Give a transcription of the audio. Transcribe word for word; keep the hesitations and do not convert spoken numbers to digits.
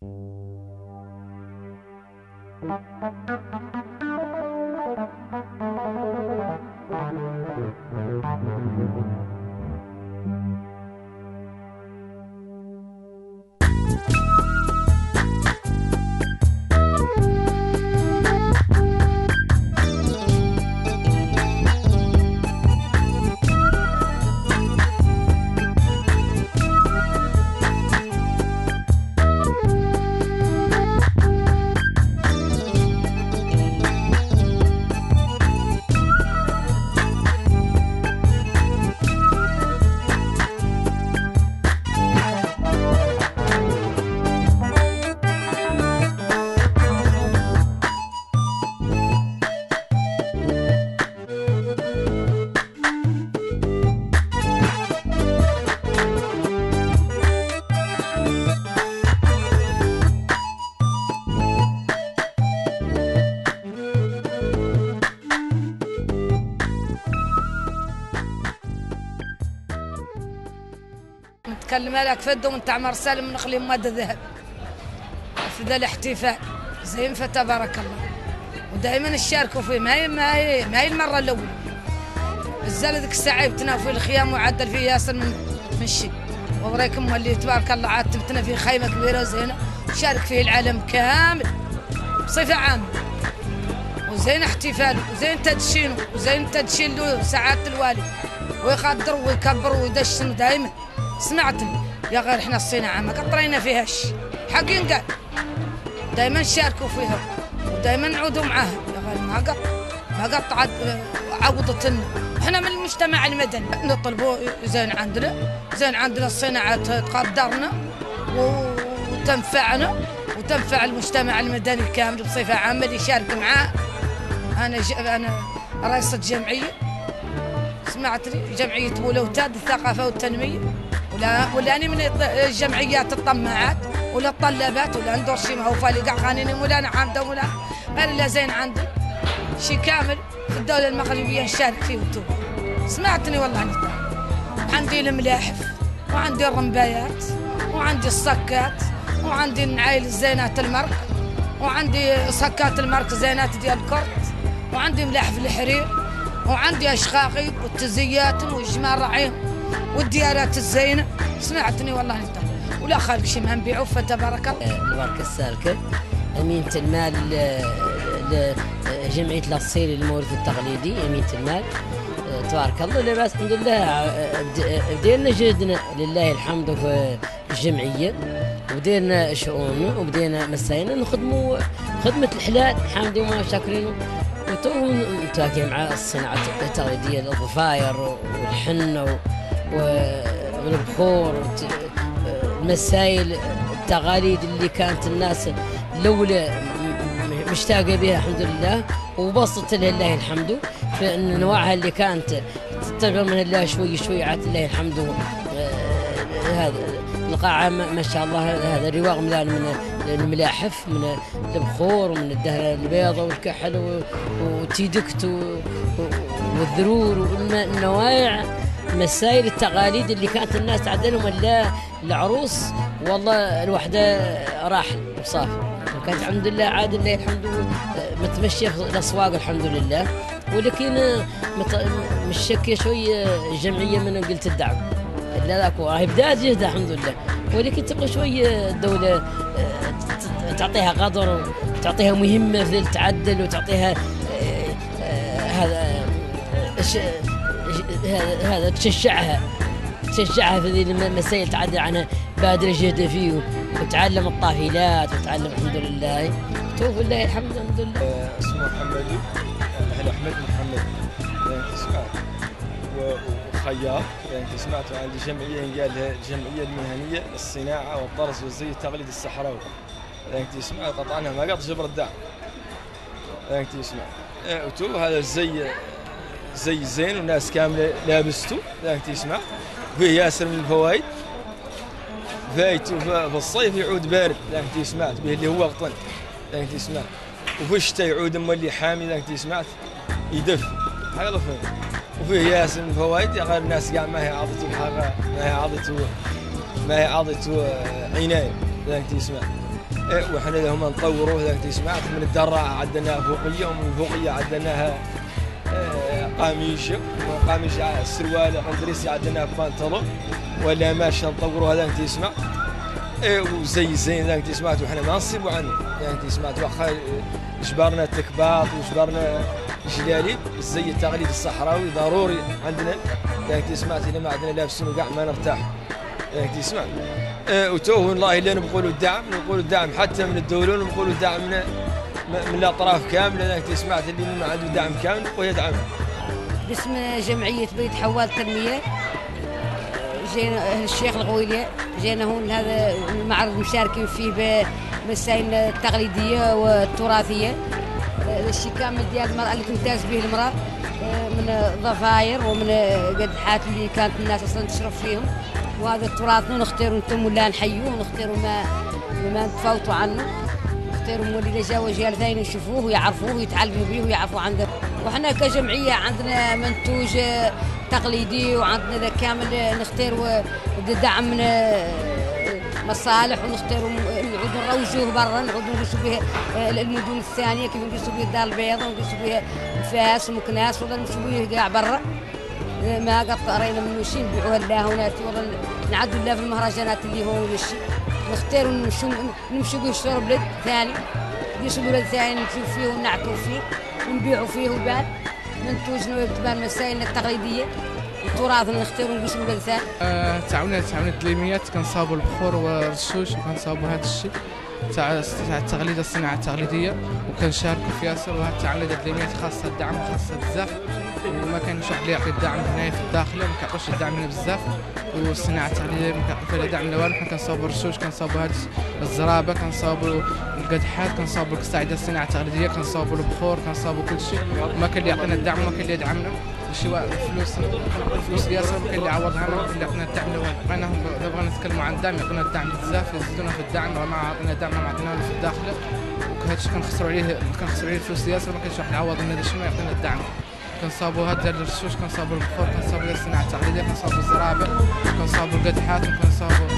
نتكلم لك فدو من تعمر سالم من اقليم مادة ذهب في ذا الاحتفال زين فتبارك الله، ودائما نشاركوا فيه. ما هي ما هي ما هي المره الاولى. الزلة ذيك الساعه جبتنا في الخيام وعدل فيه ياسر من من شيء، ورايكم اللي تبارك الله عاد جبتنا في خيمه كبيره وزينه شارك فيه العالم كامل بصفه عامه، وزين احتفال وزين تدشين وزين تدشين له سعاده الوالي ويقدر ويكبر ويدشن دائما. سمعتني يا غير احنا الصناعه ما قطرينا فيهاش حق ينقال، دائما نشاركوا فيها ودائما نعودوا معاها يا غير ما قط ما قطعت عوضتنا. احنا من المجتمع المدني نطلبوا زين عندنا زين عندنا الصناعه تقدرنا وتنفعنا وتنفع المجتمع المدني كامل بصفه عامه اللي يشارك معاه. انا ج... انا رئيسة جمعيه سمعتني جمعيه ولوتاد الثقافه والتنميه، ولا ولا أنا من الجمعيات الطماعات ولا الطلابات ولا ندور شي ما هو فالي قاع قانوني ولا انا عامده ولا غير لا زين عندي شي كامل في الدوله المغربيه نشارك فيه وتو. سمعتني والله انت عندي الملاحف وعندي الرمبايات وعندي الصكات وعندي النعايل الزينات المرك وعندي صكات المرك زينات ديال الكرت وعندي ملاحف الحرير وعندي اشخاقي والتزيات والجمال رعيم والديارات الزينه. سمعتني والله انت ولا خالق شي ما نبيعوا فتبارك الله. البركه السالكه امينه المال لجمعيه الاصيل للمورث التقليدي. امينه المال تبارك الله لباس الحمد لله بدينا جهدنا لله الحمد في الجمعيه وبدينا شؤوننا وبدينا مساينا نخدموا خدمه الحلال حامدين وشاكرين وتو نتواكب مع الصناعه التقليديه الضفاير والحنه والبخور والمسائل التقاليد اللي كانت الناس الاولى مشتاقه بها الحمد لله وبسطت لله الحمد في ان نواعها اللي كانت تطلب من الله شوي شوي عاد لله الحمد. هذا القاعه ما شاء الله هذا الرواق ملان من الملاحف من البخور ومن الدهره البيضاء والكحل وتيدكت والذرور والنوايع مسائل التقاليد اللي كانت الناس تعدلهم الله العروس والله الوحده راحل وصافي وكانت الحمد لله عاد لله الحمد متمشيه في الاسواق الحمد لله. ولكن مش شكيه شوي الجمعيه من قلت الدعم لا لا هي بدات جهدها الحمد لله، ولكن تبغى شوي الدوله تعطيها قدر وتعطيها مهمه في التعدل وتعطيها هذا هذا تشجعها تشجعها في ذي المسائل تعدل عنها بادر جهدها فيه وتعلم الطافلات وتعلم الحمد لله توف الله الحمد الحمد لله. اسمه محمدي اهل احمد محمد يعني سمعت وخياط يعني سمعت عندي جمعيه قال لها الجمعيه المهنيه للصناعه والطرز والزي التقليدي الصحراوي يعني سمعت قطعناها ما قط جبر الدعم يعني تسمع وتو هذا الزي زي زين والناس كامله لابسته يعني تسمع فيه ياسر من الفوائد فايت في الصيف يعود بارد يعني تسمعت به اللي هو غطن يعني تسمع وفي الشتاء يعود اما اللي حامي يعني تسمعت يدف هذا فهم وفيه ياسر من الفوائد غير الناس قاع ما هي عاضته الحاجه ما هي عاضته ما هي عاضته عنايه يعني تسمع وحنا لهم نطوروا هذاك سمعت من الدراعه عندنا فوقيه ومن الفوقيه عندنا قميش وقميش السروال اندريسي عندنا بانطلون ولا ماشي نطوروا هذاك تسمع وزي زين ذاك سمعت وحنا ما نصيبوا عنه ذاك سمعت واخا جبرنا تكباط وجبرنا جلالي الزي التقليد الصحراوي ضروري عندنا ذاك سمعت الا ما عندنا لابسين وكاع ما نرتاح ذاك تسمع أه وتوه والله الا نقولوا الدعم نقولوا الدعم حتى من الدوله ونقولوا الدعم من من الاطراف كامله ذاك سمعت اللي ما عنده دعم كامل ويدعم. باسم جمعيه بيت حوال التنميه جينا الشيخ الغويليه جينا هون هذا المعرض مشاركين فيه بالمسائل التقليديه والتراثيه الشيء كامل ديال المراه اللي تمتاز به المراه من ضفاير ومن قدحات اللي كانت الناس اصلا تشرف فيهم وهذا تراثنا نختاروا نتم ولا نحيوه ونختاروا ما ما نتفاوتوا عنه نختاروا اللي جاوا اجيال ثانيين يشوفوه ويعرفوه ويتعلموا به ويعرفوا عنه وحنا كجمعيه عندنا منتوج تقليدي وعندنا ذا كامل نختاروا دعم من مصالح ونختاروا نعودوا نروجوه برا نعودوا نقيسوا به المدن الثانيه كيف نقيسوا به الدار البيضاء ونقيسوا به فاس ومكناس ولا نمشوا به كاع برا ما قد قرينا منه شيء نبيعوها لها هنا ولا نعدوا لها في المهرجانات اللي هو ولا شيء نختاروا نمشوا نمشوا به نشتروا بلد ثاني نقيسوا بلد ثاني نمشوا فيه ونعتوا فيه ونبيعوا فيه وبال منتوجنا وتبان مسائلنا التقليديه وتراثنا نختاروا نقيسوا بلد ثاني. أه تعاونات تعاونات الدليميات كنصاوبوا البخور والرشوش وكنصاوبوا هذا الشيء تاع تاع التقليد الصناعه التقليديه وكنشاركوا في ياسر وهاد التعاونات الدليميات خاصه الدعم خاصه بزاف وما كاينش واحد اللي يعطي الدعم هنايا في الداخل ما كيعطوش الدعم هنا بزاف والصناعه التقليديه ما كيعطوا فيها دعم لا والو حنا كنصاوبوا الرشوش كنصاوبوا هاد الزرابه كنصاوبوا القدحات كنصاوبوا القصاعده الصناعه التقليديه كنصاوبوا البخور كنصاوبوا كل شيء وما كاين اللي يعطينا الدعم وما كاين اللي يدعمنا شي الفلوس الفلوس ياسر ما كاين اللي يعوضها ما كاين اللي يعطينا الدعم لا والو بغينا بغينا نتكلموا عن الدعم يعطونا الدعم بزاف يزيدونا في الدعم ما عطينا دعم ما عطيناه في الداخل وهادشي كنخسروا عليه كنخسروا عليه الفلوس ياسر ما كاينش واحد يعوض لنا هذا الشيء ما يعطينا الدعم كنصاوبوا هاد الرشوش كنصاوبوا البخور كنصاوبوا الصناعه التقليديه كنصاوبوا الزرابه كنصاوبوا القدحات وكنصاوبوا